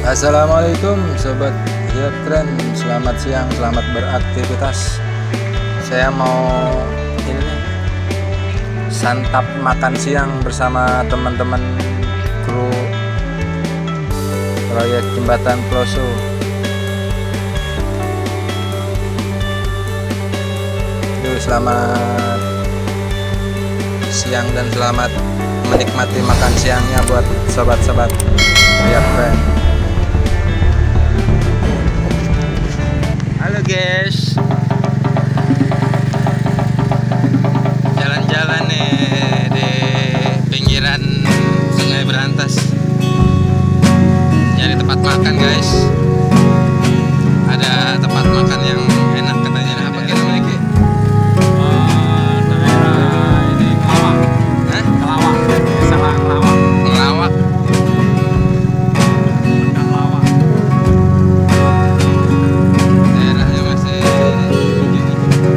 Assalamualaikum sobat Hidup Keren, selamat siang, selamat beraktivitas. Saya mau ini santap makan siang bersama teman-teman kru proyek jembatan Ploso. Yuk, selamat siang dan selamat menikmati makan siangnya buat sobat-sobat Hidup Keren. Halo guys, jalan-jalan nih di pinggiran Sungai Berantas, nyari tempat makan guys. Ada tempat makan yang enak katanya. Apa kita memiliki? Daerah ini Kelawak. Hah? Kelawak. Salah Kelawak. Ngelawak. Kelawak. Daerahnya masih hijau.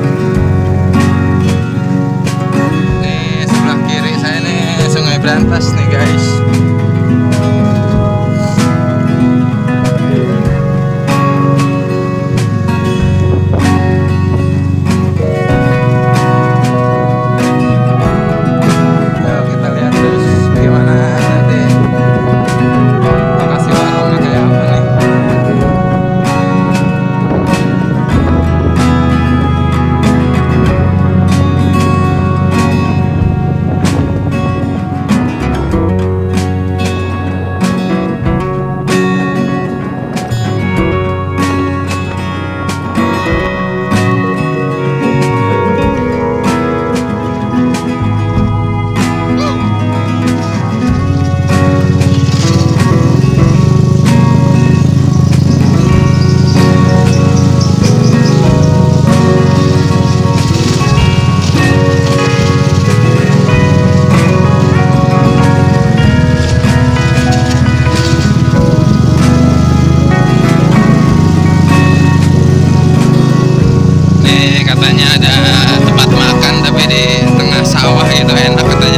Nih sebelah kiri saya nih Sungai Berantas nih guys. Katanya ada tempat makan tapi di tengah sawah gitu, enak katanya.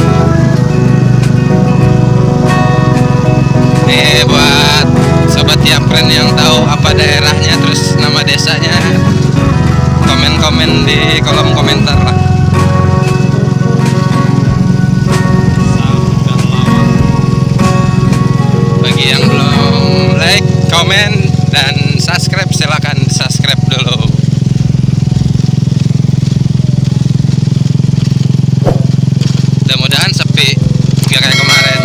Nih buat sobat Hidup Keren yang tahu apa daerahnya terus nama desanya, komen-komen di kolom komentar lah. Bagi yang belum like, komen, dan subscribe, silahkan subscribe dulu. Mudah-mudahan sepi, nggak kayak kemarin.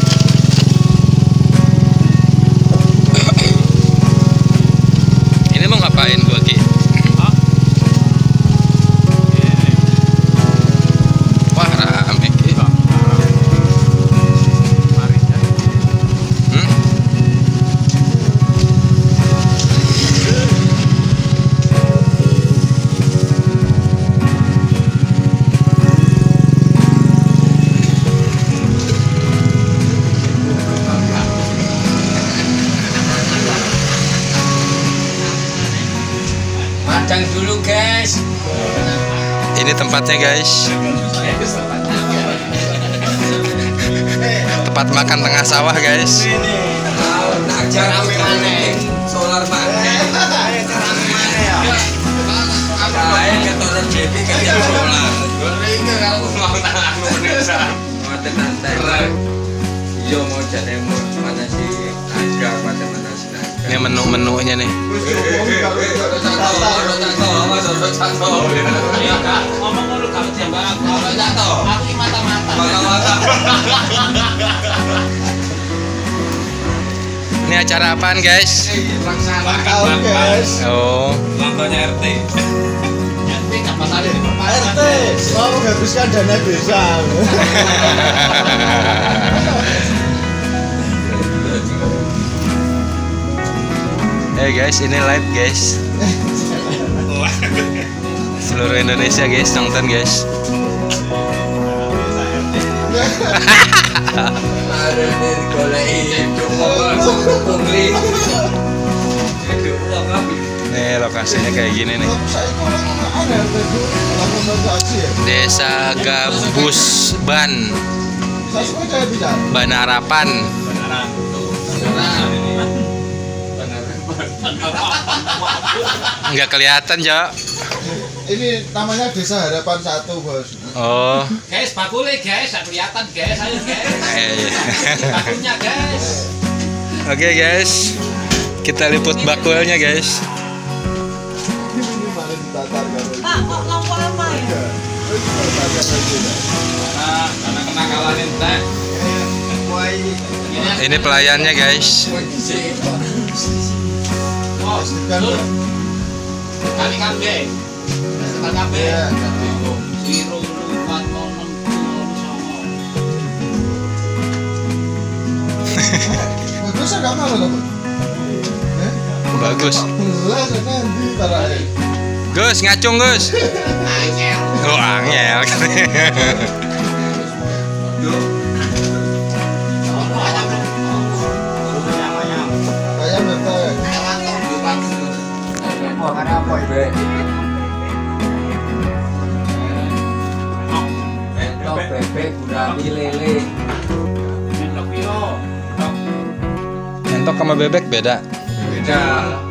Ini mau ngapain gua Ki? Wah rame Ki. Padang dulu guys. Ini tempatnya guys. Tempat makan tengah sawah guys. Solar panen. Ini menu-menunya nih. Ini acara apaan guys? Makan guys. Oh. Nontonnya RT. RT kapan hari ini? RT mau menghabiskan dana desa. Guys, ini live guys. Seluruh Indonesia guys nonton guys. Nih lokasinya kayak gini nih. Desa Gabus Ban. Banarapan. Nggak kelihatan, Jo. Ini namanya Desa Harapan 1, Bos. Oh. Guys, bakule guys, nggak kelihatan guys, ayo guys. Bakulnya guys. Oke, guys. Kita liput bakulnya, guys. Ini malah ditatar kan. Pak, kok lampu apa ya? Karena kenakalan teh. Ini pelayannya, guys. Oh, kali kabeh. Kali kabeh. Biru lupat momen Bagus agak mana loh? Bagus. Belas nanti tarai. Gus, ngacung, Gus. Angel. Oh, angel. Kayak betul. Oh, ada apa itu? Bebek gurami lele. Entok sama bebek beda. Beda.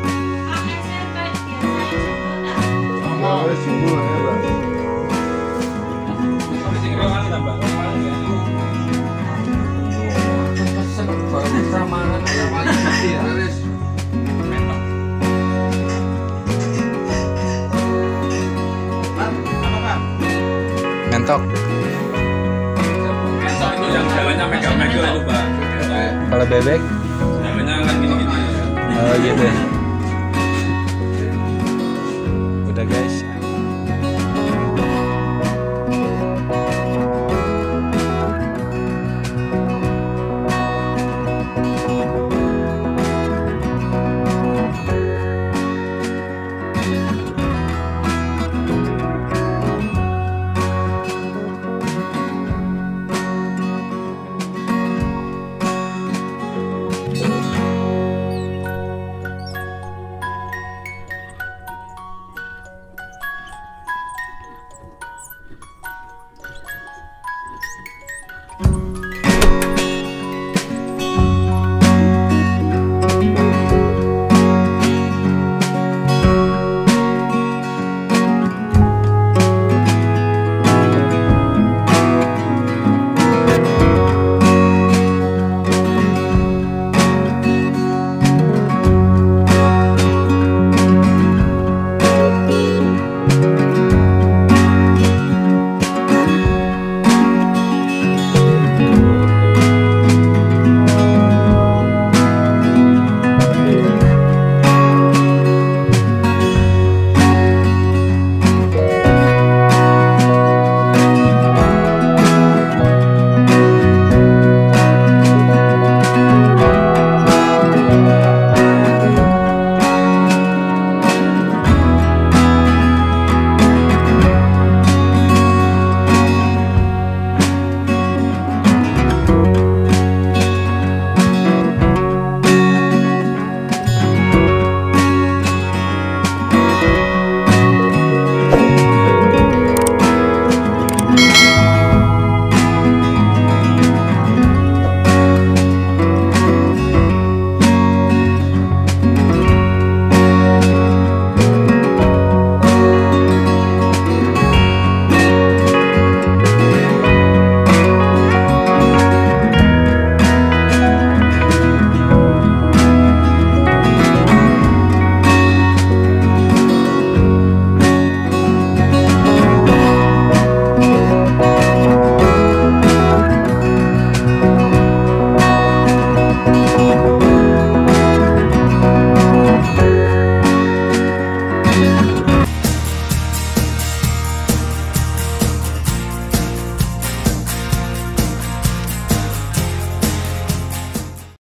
Entok. Besok itu yang jalannya megang-megang itu, Pak. Kalau bebek? Jalannya kan gini-gini. Oh, gitu. Udah, guys.